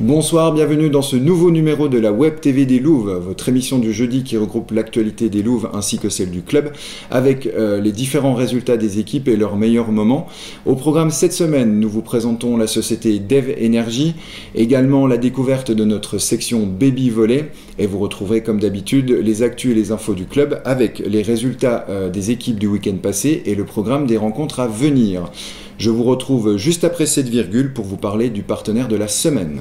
Bonsoir, bienvenue dans ce nouveau numéro de la Web TV des Louves, votre émission du jeudi qui regroupe l'actualité des Louves ainsi que celle du club, avec les différents résultats des équipes et leurs meilleurs moments. Au programme cette semaine, nous vous présentons la société Dev Energy, également la découverte de notre section Baby Volley, et vous retrouverez comme d'habitude les actus et les infos du club avec les résultats des équipes du week-end passé et le programme des rencontres à venir. Je vous retrouve juste après cette virgule pour vous parler du partenaire de la semaine.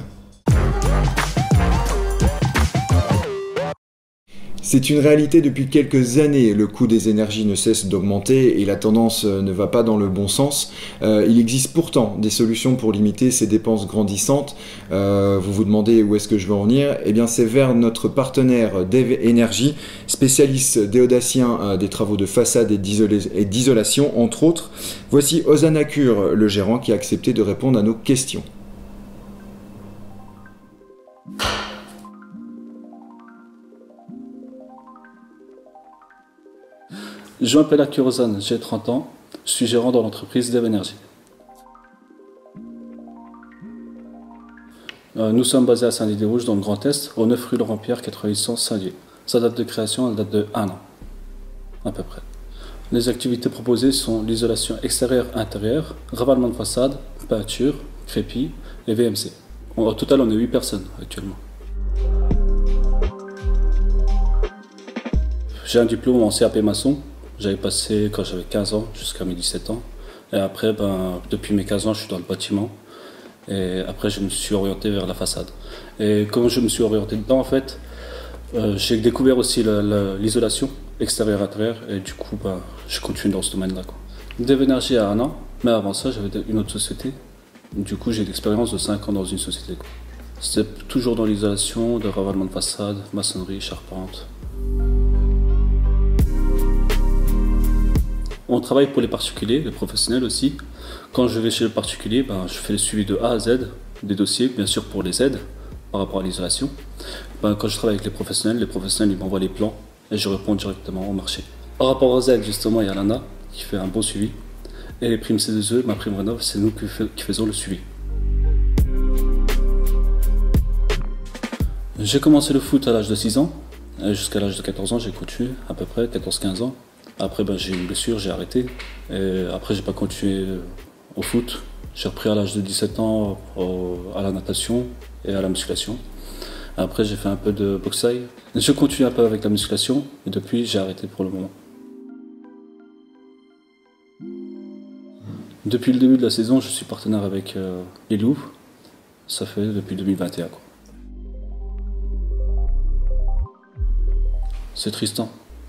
C'est une réalité depuis quelques années, le coût des énergies ne cesse d'augmenter et la tendance ne va pas dans le bon sens. Il existe pourtant des solutions pour limiter ces dépenses grandissantes. Vous vous demandez où est-ce que je veux en venir? Eh bien c'est vers notre partenaire Dev Energy, spécialiste déodacien des travaux de façade et d'isolation entre autres. Voici Ozan Akur, le gérant, qui a accepté de répondre à nos questions. Je m'appelle Akur Ozan, j'ai 30 ans, je suis gérant dans l'entreprise Dev Energy. Nous sommes basés à Saint-Dié-des-Rouges dans le Grand Est, au 9 rue Laurent-Pierre, 8800 Saint-Dié. Sa date de création, elle date de 1 an, à peu près. Les activités proposées sont l'isolation extérieure-intérieure, ravalement de façade, peinture, crépi et VMC. Au total, on est 8 personnes actuellement. J'ai un diplôme en CAP maçon. J'avais passé quand j'avais 15 ans jusqu'à mes 17 ans. Et après, depuis mes 15 ans, je suis dans le bâtiment. Et après, je me suis orienté vers la façade. Et comme je me suis orienté dedans, en fait, j'ai découvert aussi l'isolation extérieure-intérieure. Et du coup, je continue dans ce domaine-là. Dev Energy a 1 an, mais avant ça, j'avais une autre société. Du coup, j'ai l'expérience de 5 ans dans une société. C'était toujours dans l'isolation, de ravalement de façade, maçonnerie, charpente. On travaille pour les particuliers, les professionnels aussi. Quand je vais chez le particulier, je fais le suivi de A à Z des dossiers, bien sûr pour les aides par rapport à l'isolation. Quand je travaille avec les professionnels ils m'envoient les plans et je réponds directement au marché. Par rapport aux aides, justement, il y a l'ANA qui fait un bon suivi. Et les primes C2E, ma prime Rénov, c'est nous qui faisons le suivi. J'ai commencé le foot à l'âge de 6 ans. Jusqu'à l'âge de 14 ans, j'ai continué à peu près, 14-15 ans. Après, j'ai eu une blessure, j'ai arrêté. Et après, j'ai pas continué au foot. J'ai repris à l'âge de 17 ans à la natation et à la musculation. Après, j'ai fait un peu de boxe-taille. Je continue un peu avec la musculation et depuis, j'ai arrêté pour le moment. Depuis le début de la saison, je suis partenaire avec les Louves. Ça fait depuis 2021. C'est Tristan.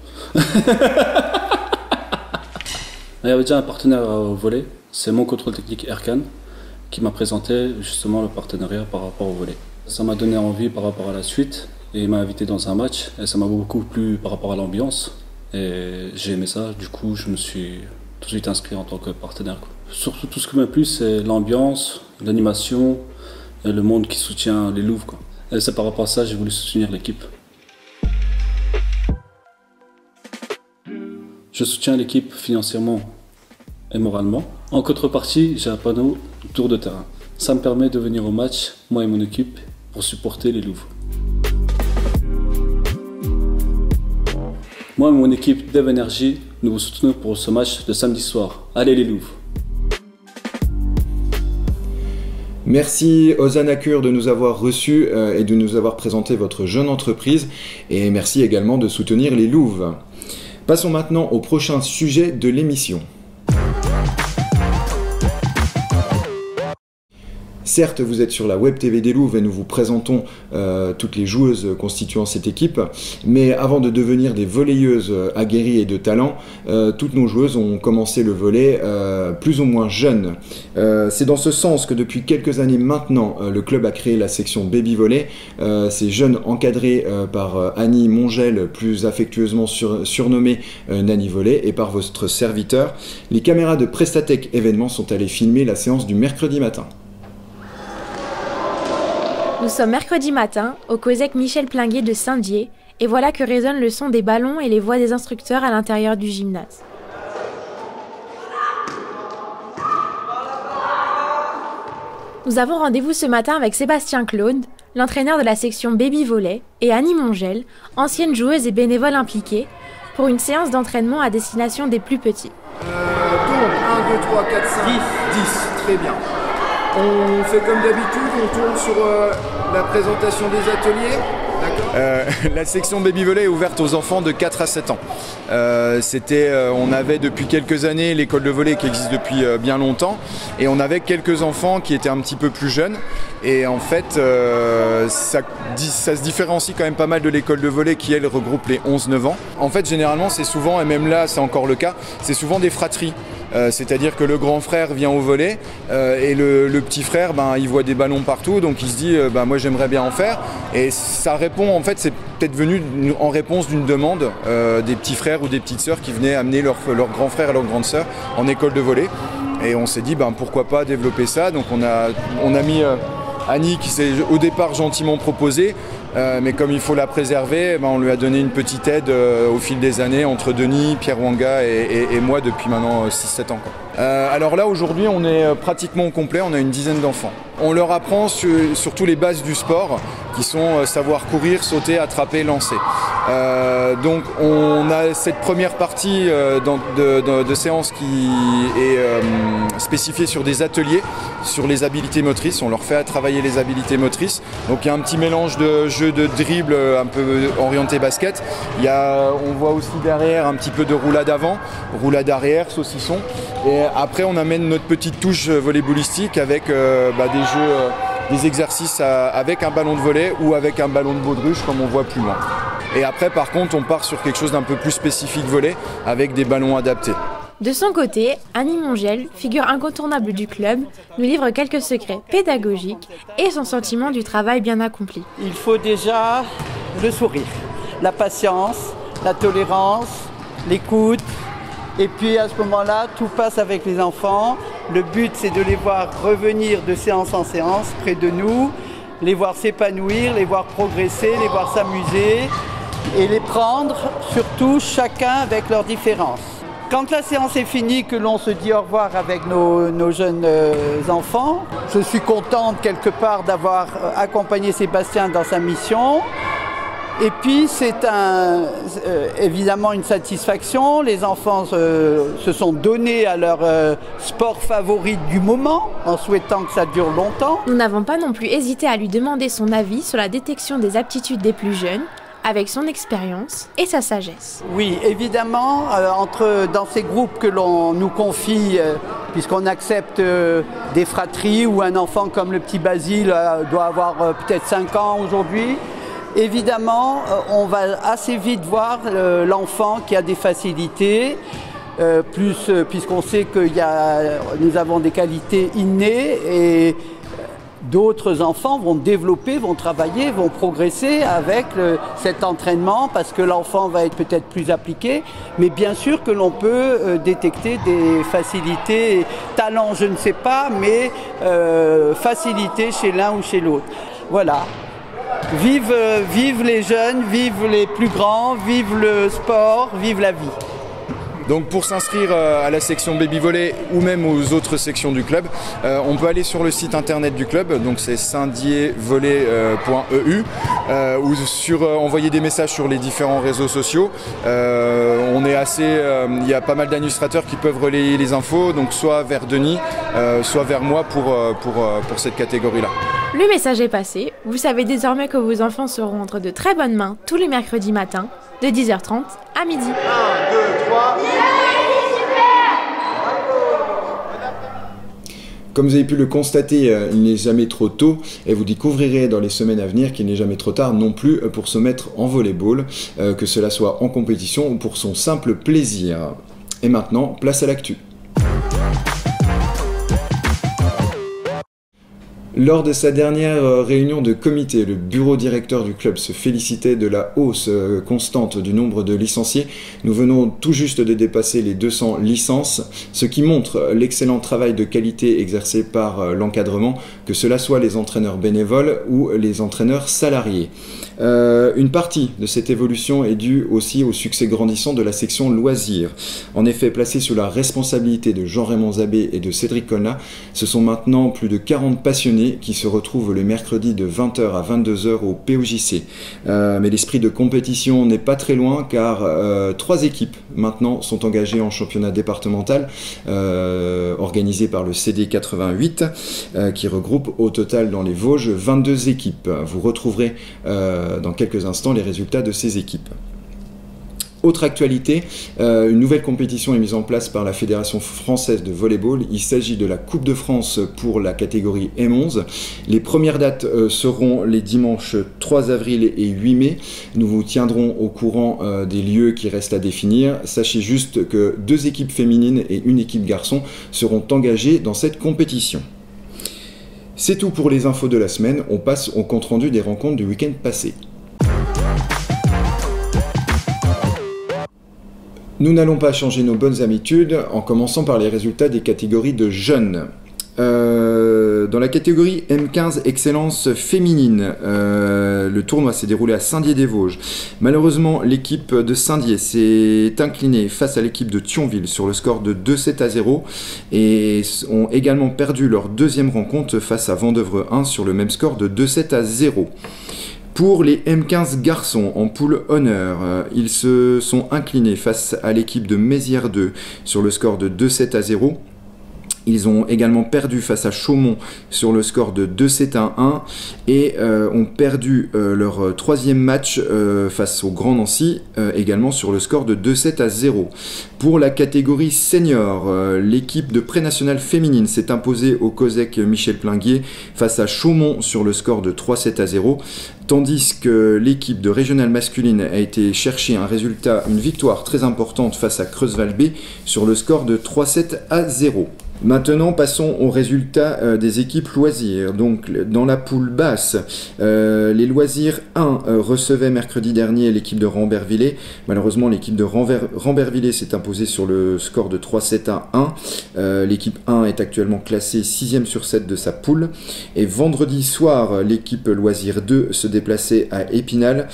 Il y avait déjà un partenaire au volley, c'est mon contrôle technique Erkan qui m'a présenté justement le partenariat par rapport au volley. Ça m'a donné envie par rapport à la suite et il m'a invité dans un match et ça m'a beaucoup plu par rapport à l'ambiance et j'ai aimé ça, du coup je me suis tout de suite inscrit en tant que partenaire. Surtout tout ce qui m'a plu c'est l'ambiance, l'animation et le monde qui soutient les Louves. Et c'est par rapport à ça que j'ai voulu soutenir l'équipe. Je soutiens l'équipe financièrement et moralement. En contrepartie, j'ai un panneau tour de terrain. Ça me permet de venir au match, moi et mon équipe, pour supporter les Louves. Moi et mon équipe Dev Energy, nous vous soutenons pour ce match de samedi soir. Allez les Louves! Merci Ozan Akur de nous avoir reçus et de nous avoir présenté votre jeune entreprise. Et merci également de soutenir les Louves. Passons maintenant au prochain sujet de l'émission. Certes, vous êtes sur la Web TV des Louves et nous vous présentons toutes les joueuses constituant cette équipe, mais avant de devenir des volleyeuses aguerries et de talent, toutes nos joueuses ont commencé le volley plus ou moins jeunes. C'est dans ce sens que depuis quelques années maintenant, le club a créé la section Baby Volley. Ces jeunes encadrés par Annie Mongel, plus affectueusement surnommée Nani Volley, et par votre serviteur. Les caméras de Prestatec événements sont allées filmer la séance du mercredi matin. Nous sommes mercredi matin, au COSEC Michel Plinguet de Saint-Dié, et voilà que résonne le son des ballons et les voix des instructeurs à l'intérieur du gymnase. Nous avons rendez-vous ce matin avec Sébastien Claude, l'entraîneur de la section Baby Volley, et Annie Mongel, ancienne joueuse et bénévole impliquée, pour une séance d'entraînement à destination des plus petits. Donc 1, 2, 3, 4, 5, 10, très bien. On fait comme d'habitude, on tourne sur la présentation des ateliers. La section Baby Volley est ouverte aux enfants de 4 à 7 ans. On avait depuis quelques années l'école de volley qui existe depuis bien longtemps, et on avait quelques enfants qui étaient un petit peu plus jeunes, et en fait ça se différencie quand même pas mal de l'école de volley qui elle regroupe les 11-9 ans. En fait généralement c'est souvent, et même là c'est encore le cas, c'est souvent des fratries. C'est-à-dire que le grand frère vient au volley et le petit frère il voit des ballons partout, donc il se dit moi j'aimerais bien en faire, et ça répond, en fait c'est peut-être venu en réponse d'une demande des petits frères ou des petites sœurs qui venaient amener leur grand frère et leur grande sœur en école de volley, et on s'est dit pourquoi pas développer ça. Donc on a mis Annie qui s'est au départ gentiment proposée, mais comme il faut la préserver, on lui a donné une petite aide au fil des années entre Denis, Pierre Wanga et moi depuis maintenant 6-7 ans. Alors là aujourd'hui on est pratiquement au complet, on a une dizaine d'enfants. On leur apprend surtout les bases du sport qui sont savoir courir, sauter, attraper, lancer. Donc on a cette première partie de séance qui est spécifiée sur des ateliers, sur les habiletés motrices. On leur fait travailler les habiletés motrices. Donc il y a un petit mélange de jeux de dribble un peu orienté basket. On voit aussi derrière un petit peu de roulade avant, roulade arrière, saucisson. Et après on amène notre petite touche volleyballistique avec des exercices avec un ballon de volley ou avec un ballon de baudruche comme on voit plus loin. Et après par contre on part sur quelque chose d'un peu plus spécifique volley avec des ballons adaptés. De son côté, Annie Mongel, figure incontournable du club, nous livre quelques secrets pédagogiques et son sentiment du travail bien accompli. Il faut déjà le sourire, la patience, la tolérance, l'écoute. Et puis à ce moment-là, tout passe avec les enfants. Le but, c'est de les voir revenir de séance en séance près de nous, les voir s'épanouir, les voir progresser, les voir s'amuser et les prendre, surtout chacun avec leurs différences. Quand la séance est finie, que l'on se dit au revoir avec nos jeunes enfants, je suis contente quelque part d'avoir accompagné Sébastien dans sa mission. Et puis c'est évidemment une satisfaction. Les enfants se sont donnés à leur sport favori du moment, en souhaitant que ça dure longtemps. Nous n'avons pas non plus hésité à lui demander son avis sur la détection des aptitudes des plus jeunes, avec son expérience et sa sagesse. Oui, évidemment, dans ces groupes que l'on nous confie, puisqu'on accepte des fratries, où un enfant comme le petit Basile doit avoir peut-être 5 ans aujourd'hui, évidemment, on va assez vite voir l'enfant qui a des facilités, puisqu'on sait que nous avons des qualités innées, et d'autres enfants vont développer, vont travailler, vont progresser avec cet entraînement, parce que l'enfant va être peut-être plus appliqué, mais bien sûr que l'on peut détecter des facilités, talents je ne sais pas, mais facilités chez l'un ou chez l'autre. Voilà. Vive les jeunes, vive les plus grands, vive le sport, vive la vie. Donc pour s'inscrire à la section Baby Volley ou même aux autres sections du club, on peut aller sur le site internet du club, donc c'est saintdiervolley.eu, ou envoyer des messages sur les différents réseaux sociaux. Il y a pas mal d'administrateurs qui peuvent relayer les infos, donc soit vers Denis, soit vers moi pour cette catégorie-là. Le message est passé, vous savez désormais que vos enfants seront entre de très bonnes mains tous les mercredis matins, de 10h30 à midi. 1, 2, 3... Comme vous avez pu le constater, il n'est jamais trop tôt, et vous découvrirez dans les semaines à venir qu'il n'est jamais trop tard non plus pour se mettre en volleyball, que cela soit en compétition ou pour son simple plaisir. Et maintenant, place à l'actu. Lors de sa dernière réunion de comité, le bureau directeur du club se félicitait de la hausse constante du nombre de licenciés. Nous venons tout juste de dépasser les 200 licences, ce qui montre l'excellent travail de qualité exercé par l'encadrement, que cela soit les entraîneurs bénévoles ou les entraîneurs salariés. Une partie de cette évolution est due aussi au succès grandissant de la section loisirs. En effet, placée sous la responsabilité de Jean-Raymond Zabé et de Cédric Colna, ce sont maintenant plus de 40 passionnés qui se retrouvent le mercredi de 20h à 22h au POJC. Mais l'esprit de compétition n'est pas très loin car 3 équipes maintenant sont engagées en championnat départemental organisé par le CD 88 qui regroupe au total dans les Vosges 22 équipes. Vous retrouverez dans quelques instants les résultats de ces équipes. Autre actualité, une nouvelle compétition est mise en place par la Fédération française de volleyball. Il s'agit de la Coupe de France pour la catégorie M11. Les premières dates seront les dimanches 3 avril et 8 mai. Nous vous tiendrons au courant des lieux qui restent à définir. Sachez juste que 2 équipes féminines et 1 équipe garçon seront engagées dans cette compétition. C'est tout pour les infos de la semaine. On passe au compte-rendu des rencontres du week-end passé. Nous n'allons pas changer nos bonnes habitudes en commençant par les résultats des catégories de jeunes. Dans la catégorie M15 Excellence féminine, le tournoi s'est déroulé à Saint-Dié-des-Vosges. Malheureusement, l'équipe de Saint-Dié s'est inclinée face à l'équipe de Thionville sur le score de 2-7-0 et ont également perdu leur deuxième rencontre face à Vendeuvre 1 sur le même score de 2-7-0. Pour les M15 garçons en poule honneur, ils se sont inclinés face à l'équipe de Mézières 2 sur le score de 2-7-0. Ils ont également perdu face à Chaumont sur le score de 2-7-1 et ont perdu leur troisième match face au Grand Nancy également sur le score de 2-7-0. Pour la catégorie senior, l'équipe de pré-nationale féminine s'est imposée au COSEC Michel Plinguier face à Chaumont sur le score de 3-7-0. Tandis que l'équipe de régionale masculine a été chercher un résultat, une victoire très importante face à Creusval-B sur le score de 3-7-0. Maintenant, passons aux résultats des équipes loisirs. Donc, dans la poule basse, les loisirs 1 recevaient mercredi dernier l'équipe de Rambervillers. Malheureusement, l'équipe de Rambervillers s'est imposée sur le score de 3-7-1. L'équipe 1 est actuellement classée 6e sur 7 de sa poule. Et vendredi soir, l'équipe loisirs 2 se déplaçait à Épinal.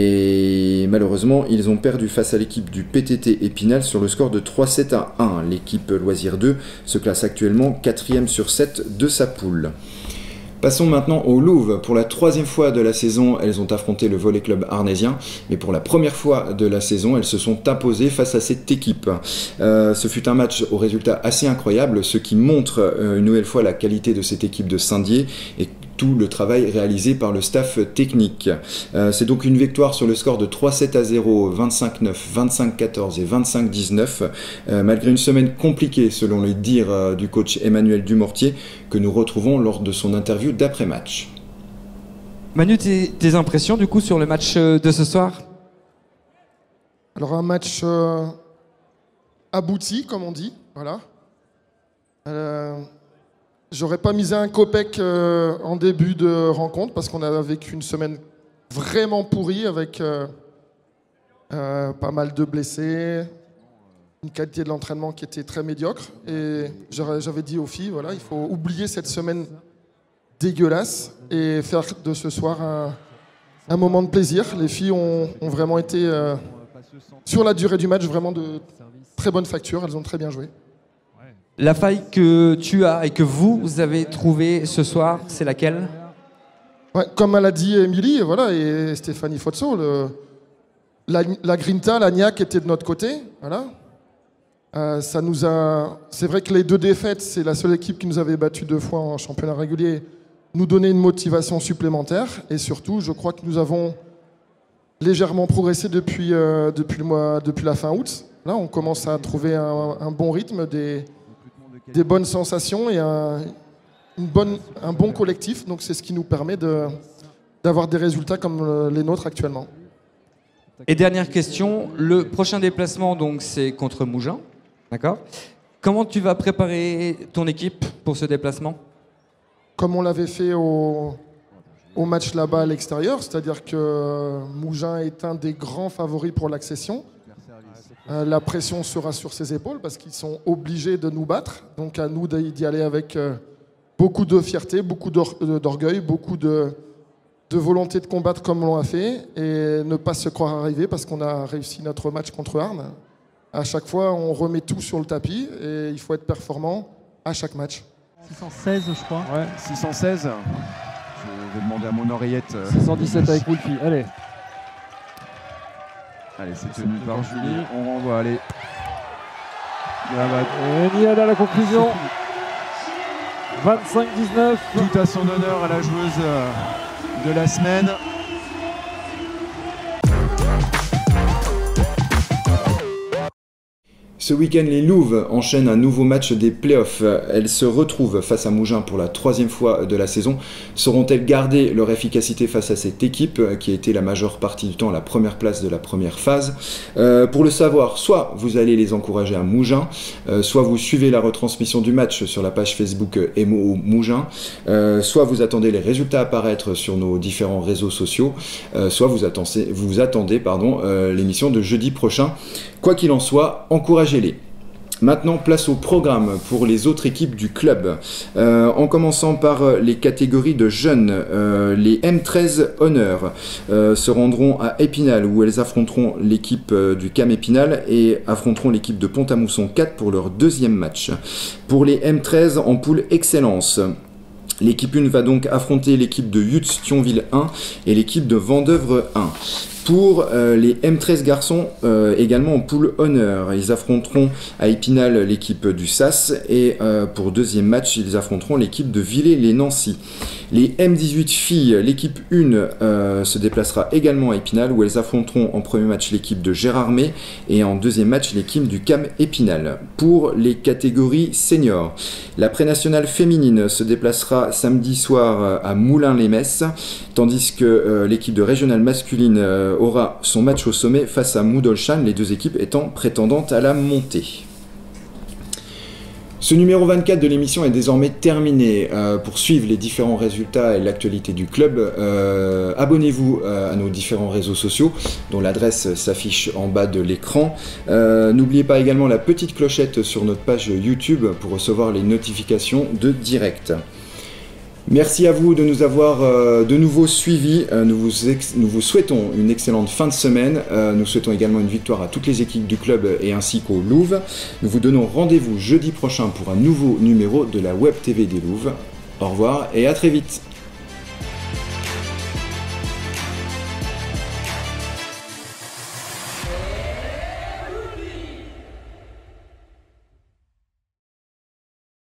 Et malheureusement, ils ont perdu face à l'équipe du PTT Épinal sur le score de 3-7-1. L'équipe loisirs 2 se classe actuellement 4e sur 7 de sa poule. Passons maintenant au Louvre. Pour la 3e fois de la saison, elles ont affronté le Volley Club arnésien, mais pour la première fois de la saison, elles se sont imposées face à cette équipe. Ce fut un match au résultat assez incroyable, ce qui montre une nouvelle fois la qualité de cette équipe de Saint-Dié et tout le travail réalisé par le staff technique. C'est donc une victoire sur le score de 3-7-0, 25-9, 25-14 et 25-19, malgré une semaine compliquée selon les dires du coach Emmanuel Dumortier, que nous retrouvons lors de son interview d'après-match. Manu, tes impressions du coup sur le match de ce soir? Alors un match abouti, comme on dit, voilà. J'aurais pas misé un copec en début de rencontre parce qu'on a vécu une semaine vraiment pourrie avec pas mal de blessés, une qualité de l'entraînement qui était très médiocre. Et j'avais dit aux filles, voilà, il faut oublier cette semaine dégueulasse et faire de ce soir un moment de plaisir. Les filles ont vraiment été, sur la durée du match, vraiment de très bonne facture. Elles ont très bien joué. La faille que tu as et que vous avez trouvée ce soir, c'est laquelle? Ouais, comme elle a dit Émilie, voilà, et Stéphanie Fozzo, la Grinta, la Niac était de notre côté. Voilà. C'est vrai que les 2 défaites, c'est la seule équipe qui nous avait battu 2 fois en championnat régulier, nous donnait une motivation supplémentaire. Et surtout, je crois que nous avons légèrement progressé depuis la fin août. Là, on commence à trouver un bon rythme, des bonnes sensations et un bon collectif. Donc c'est ce qui nous permet d'avoir des résultats comme les nôtres actuellement. Et dernière question, le prochain déplacement donc c'est contre Mougins, d'accord? Comment tu vas préparer ton équipe pour ce déplacement? Comme on l'avait fait au match là-bas à l'extérieur, c'est-à-dire que Mougins est un des grands favoris pour l'accession. La pression sera sur ses épaules parce qu'ils sont obligés de nous battre. Donc à nous d'y aller avec beaucoup de fierté, beaucoup d'orgueil, beaucoup de de volonté de combattre comme on l'a fait et ne pas se croire arrivé parce qu'on a réussi notre match contre Arles. À chaque fois, on remet tout sur le tapis et il faut être performant à chaque match. 616, je crois. Ouais, 616. Je vais demander à mon oreillette. 617 avec Wolfi, allez. Allez, c'est tenu par Julie. On renvoie, allez. Et Niad à la conclusion. 25-19. Tout à son honneur à la joueuse de la semaine. Ce week-end, les Louves enchaînent un nouveau match des playoffs. Elles se retrouvent face à Mougins pour la 3e fois de la saison. Sauront-elles garder leur efficacité face à cette équipe qui a été la majeure partie du temps à la première place de la première phase? Pour le savoir, soit vous allez les encourager à Mougins, soit vous suivez la retransmission du match sur la page Facebook MO Mougins, soit vous attendez les résultats apparaître sur nos différents réseaux sociaux, soit vous attendez l'émission de jeudi prochain. Quoi qu'il en soit, encouragez-les. Maintenant, place au programme pour les autres équipes du club. En commençant par les catégories de jeunes, les M13 Honneur se rendront à Épinal où elles affronteront l'équipe du CAM Épinal et affronteront l'équipe de Pont-à-Mousson 4 pour leur 2e match. Pour les M13 en poule Excellence, l'équipe 1 va donc affronter l'équipe de Yutz Thionville 1 et l'équipe de Vendeuvre 1. Pour les M13 garçons, également en poule honneur, ils affronteront à Épinal l'équipe du SAS et pour 2e match, ils affronteront l'équipe de Villers-les-Nancy. Les M18 filles, l'équipe 1 se déplacera également à Épinal où elles affronteront en premier match l'équipe de Gérardmer et en 2e match l'équipe du CAM Épinal. Pour les catégories seniors, la pré-nationale féminine se déplacera samedi soir à Moulins-les-Messes, tandis que l'équipe de régionale masculine aura son match au sommet face à Moudolchan, les deux équipes étant prétendantes à la montée. Ce numéro 24 de l'émission est désormais terminé. Pour suivre les différents résultats et l'actualité du club, abonnez-vous à nos différents réseaux sociaux dont l'adresse s'affiche en bas de l'écran. N'oubliez pas également la petite clochette sur notre page YouTube pour recevoir les notifications de direct. Merci à vous de nous avoir de nouveau suivis. Nous vous souhaitons une excellente fin de semaine. Nous souhaitons également une victoire à toutes les équipes du club et ainsi qu'aux Louves. Nous vous donnons rendez-vous jeudi prochain pour un nouveau numéro de la Web TV des Louves. Au revoir et à très vite.